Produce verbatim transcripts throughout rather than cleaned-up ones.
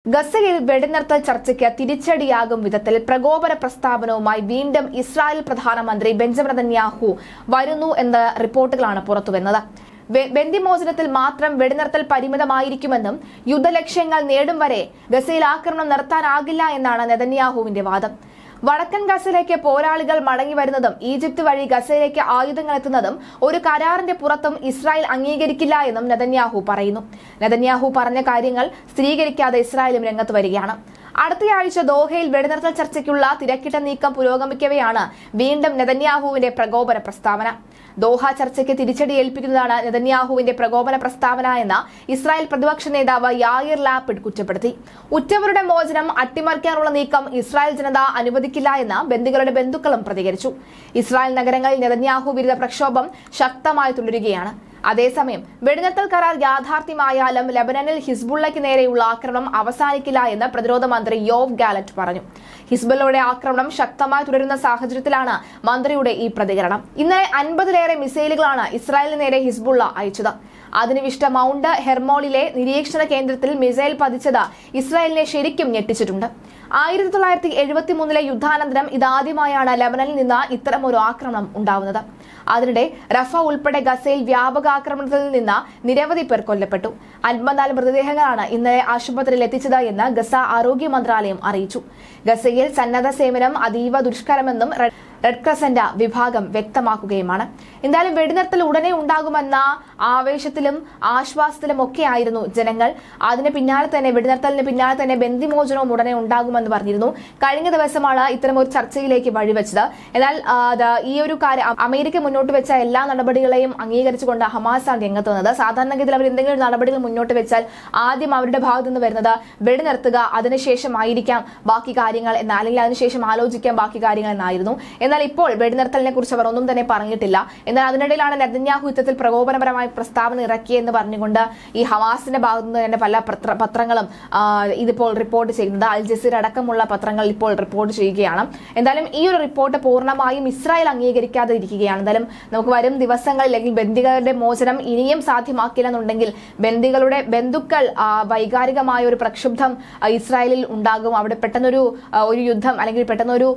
ഗസയിൽ വെടിനിർത്തൽ ചർച്ചയ്ക്ക് തിരിച്ചടിയാകും വിധത്തിൽ പ്രകോപന പ്രസ്താവനവുമായി വീണ്ടും ഇസ്രായേൽ പ്രധാനമന്ത്രി ബെഞ്ചമിൻ നെതന്യാഹു വരുന്നു എന്ന റിപ്പോർട്ടുകളാണ് പുറത്തുവന്നത്. ബന്ദിമോചനത്തിൽ മാത്രം വെടിനിർത്തൽ പരിമിതമായിരിക്കുമെന്നും യുദ്ധലക്ഷ്യങ്ങൾ നേടും വരെ ഗസയിൽ ആക്രമണം നിർത്താനാകില്ല എന്നാണ് നെതന്യാഹുവിന്റെ വാദം. വടക്കൻ ഗസയിലേക്ക് പോരാളികൾ മടങ്ങി വരുന്നതും ഈജിപ്ത് വഴി ഗസയിലേക്ക് ആയുധങ്ങൾ എത്തുന്നതും ഒരു കരാറിന്റെ പുറത്തും ഇസ്രായേൽ അംഗീകരിക്കില്ല എന്നും നെതന്യാഹു പറയുന്നു. നെതന്യാഹു പറഞ്ഞ കാര്യങ്ങൾ സ്ഥിരീകരിക്കാതെ ഇസ്രായേലും രംഗത്ത് വരികയാണ്. അടുത്തയാഴ്ച ദോഹയിൽ വെടിനിർത്തൽ ചർച്ചയ്ക്കുള്ള തിരക്കിട്ട നീക്കം പുരോഗമിക്കവെയാണ് വീണ്ടും നെതന്യാഹുവിന്റെ പ്രകോപന പ്രസ്താവന. ദോഹ ചർച്ചയ്ക്ക് തിരിച്ചടി ഏൽപ്പിക്കുന്നതാണ് നെതന്യാഹുവിന്റെ പ്രകോപന പ്രസ്താവന എന്ന ഇസ്രായേൽ പ്രതിപക്ഷ നേതാവ് യായിർ ലാപിഡ് കുറ്റപ്പെടുത്തി. ഉറ്റവരുടെ മോചനം അട്ടിമറിക്കാനുള്ള നീക്കം ഇസ്രായേൽ ജനത അനുവദിക്കില്ല എന്ന് ബന്ദികളുടെ ബന്ധുക്കളും പ്രതികരിച്ചു. ഇസ്രായേൽ നഗരങ്ങളിൽ നെതന്യാഹു വിരുദ്ധ പ്രക്ഷോഭം ശക്തമായി തുടരുകയാണ്. അതേസമയം വെടിനിർത്തൽ കരാർ യാഥാർത്ഥ്യമായാലും ലെബനനിൽ ഹിസ്ബുള്ളയ്ക്ക് നേരെയുള്ള ആക്രമണം അവസാനിക്കില്ല എന്ന് പ്രതിരോധ മന്ത്രി യോവ് ഗാലന്റ് പറഞ്ഞു. ഹിസ്ബുള്ളയുടെ ആക്രമണം ശക്തമായി തുടരുന്ന സാഹചര്യത്തിലാണ് മന്ത്രിയുടെ ഈ പ്രതികരണം. ഇന്നലെ അൻപതിലേറെ മിസൈലുകളാണ് ഇസ്രായേലിന് നേരെ ഹിസ്ബുള്ള അയച്ചത്. അധിനിവിഷ്ട മൗണ്ട് ഹെർമോണിലെ നിരീക്ഷണ കേന്ദ്രത്തിൽ മിസൈൽ പതിച്ചത് ഇസ്രായേലിനെ ശരിക്കും ഞെട്ടിച്ചിട്ടുണ്ട്. ആയിരത്തി തൊള്ളായിരത്തി എഴുപത്തി മൂന്നിലെ യുദ്ധാനന്തരം ഇതാദ്യമായാണ് ലെബനനിൽ നിന്ന് ഇത്തരമൊരു ആക്രമണം ഉണ്ടാവുന്നത്. അതിനിടെ റഫ ഉൾപ്പെടെ ഗസയിൽ വ്യാപക ആക്രമണത്തിൽ നിന്ന് നിരവധി പേർ കൊല്ലപ്പെട്ടു. അൻപത്തിനാല് മൃതദേഹങ്ങളാണ് ഇന്നലെ ആശുപത്രിയിൽ എത്തിച്ചത് എന്ന് ഗസ ആരോഗ്യ മന്ത്രാലയം അറിയിച്ചു. ഗസയിൽ സന്നദ്ധ സേവനം അതീവ ദുഷ്കരമെന്നും റെഡ് ക്രസന്റ് വിഭാഗം വ്യക്തമാക്കുകയുമാണ്. എന്തായാലും വെടിനിർത്തൽ ഉടനെ ഉണ്ടാകുമെന്ന ആവേശത്തിലും ആശ്വാസത്തിലും ഒക്കെ ആയിരുന്നു ജനങ്ങൾ. അതിന് പിന്നാലെ തന്നെ വെടിനിർത്തലിന് പിന്നാലെ തന്നെ ബന്ദിമോചനവും ഉടനെ ഉണ്ടാകുമെന്ന് പറഞ്ഞിരുന്നു. കഴിഞ്ഞ ദിവസമാണ് ഇത്തരം ഒരു ചർച്ചയിലേക്ക് വഴിവെച്ചത്. എന്നാൽ ഈ ഒരു കാര്യം അമേരിക്ക മുന്നോട്ട് വെച്ച എല്ലാ നടപടികളെയും അംഗീകരിച്ചുകൊണ്ട് ഹമാസാണ് രംഗത്ത് വന്നത്. സാധാരണഗതിയിൽ അവർ എന്തെങ്കിലും ഒരു നടപടികൾ മുന്നോട്ട് വെച്ചാൽ ആദ്യം അവരുടെ ഭാഗത്തു നിന്ന് വരുന്നത് വെടിനിർത്തുക, അതിനുശേഷമായിരിക്കാം ബാക്കി കാര്യങ്ങൾ എന്ന, അല്ലെങ്കിൽ അതിനുശേഷം ആലോചിക്കാം ബാക്കി കാര്യങ്ങൾ എന്നായിരുന്നു. എന്നാൽ ഇപ്പോൾ വെടിനിർത്തലിനെ കുറിച്ച് അവർ ഒന്നും തന്നെ പറഞ്ഞിട്ടില്ല. എന്നാൽ അതിനിടയിലാണ് നെതന്യാഹു യുദ്ധത്തിൽ പ്രകോപനപരമായ പ്രസ്താവന ഇറക്കിയെന്ന് പറഞ്ഞുകൊണ്ട് ഈ ഹമാസിന്റെ ഭാഗത്തുനിന്ന് തന്നെ പല പത്രങ്ങളും ഇതിപ്പോൾ റിപ്പോർട്ട് ചെയ്യുന്നത്. അൽ ജസീറ അടക്കമുള്ള പത്രങ്ങൾ ഇപ്പോൾ റിപ്പോർട്ട് ചെയ്യുകയാണ്. എന്തായാലും ഈ ഒരു റിപ്പോർട്ട് പൂർണ്ണമായും ഇസ്രായേൽ അംഗീകരിക്കാതെ ഇരിക്കുകയാണ്. എന്തായാലും നമുക്ക് വരും ദിവസങ്ങളിൽ അല്ലെങ്കിൽ ബന്ദികളുടെ മോചനം ഇനിയും സാധ്യമാക്കില്ലെന്നുണ്ടെങ്കിൽ ബന്ദികളുടെ ബന്ധുക്കൾ വൈകാരികമായ ഒരു പ്രക്ഷുബ്ധം ഇസ്രായേലിൽ ഉണ്ടാകും. അവിടെ പെട്ടെന്നൊരു ഒരു യുദ്ധം അല്ലെങ്കിൽ പെട്ടെന്നൊരു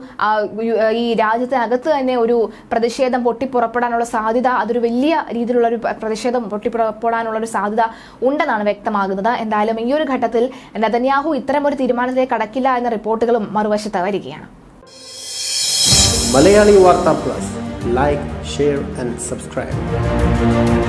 ഈ രാജ്യത്തിനകത്ത് തന്നെ ഒരു പ്രതിഷേധം പൊട്ടിപ്പുറപ്പെടാനുള്ള സാധ്യത, അതൊരു വലിയ രീതിയിലുള്ള ഒരു പ്രതിഷേധം പൊട്ടിപ്പുറപ്പെടാനുള്ള ഒരു സാധ്യത ഉണ്ടെന്നാണ് വ്യക്തമാകുന്നത്. എന്തായാലും ഈ ഒരു ഘട്ടത്തിൽ നെതന്യാഹു ഇത്തരം ഒരു തീരുമാനത്തിലേക്ക് കടക്കില്ല എന്ന റിപ്പോർട്ടുകളും മറുവശത്ത് വരികയാണ്. Malayali Vartha plus, like, share and subscribe.